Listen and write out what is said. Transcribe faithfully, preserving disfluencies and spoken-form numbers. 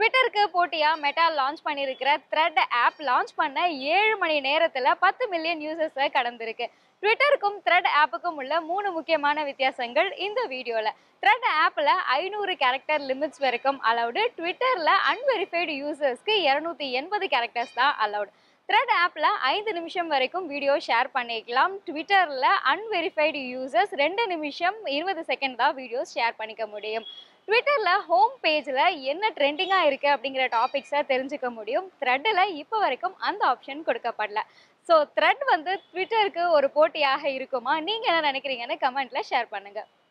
ட்விட்டருக்கு போட்டியா Meta launch பண்ணியிருக்கிற thread app launch பண்ண ஏழு மணி நேரத்தில் பத்து மில்லியன் யூசர்ஸை கடந்திருக்கு. ட்விட்டருக்கும் த்ரெட் ஆப்புக்கும் உள்ள மூணு முக்கியமான வித்தியாசங்கள் இந்த வீடியோவில். த்ரெட் ஆப்பில் ஐநூறு கேரக்டர் லிமிட்ஸ் வரைக்கும் அலவுடு. ட்விட்டரில் அன்வெரிஃபைடு யூசர்ஸ்க்கு இரநூத்தி எண்பது கேரக்டர்ஸ் தான் அலவுட். த்ரெட் ஆப்பில் ஐந்து நிமிஷம் வரைக்கும் வீடியோ ஷேர் பண்ணிக்கலாம். ட்விட்டரில் அன்வெரிஃபைடு யூசர்ஸ் ரெண்டு நிமிஷம் இருபது செகண்ட் தான் வீடியோஸ் ஷேர் பண்ணிக்க முடியும். ட்விட்டரில் ஹோம் பேஜில் என்ன ட்ரெண்டிங்காக இருக்குது அப்படிங்கிற டாபிக்ஸை தெரிஞ்சுக்க முடியும். த்ரெட்டில் இப்போ வரைக்கும் அந்த ஆப்ஷன் கொடுக்கப்படல. ஸோ த்ரெட் வந்து ட்விட்டருக்கு ஒரு போட்டியாக இருக்குமா? நீங்கள் என்ன நினைக்கிறீங்கன்னு கமெண்ட்டில் ஷேர் பண்ணுங்கள்.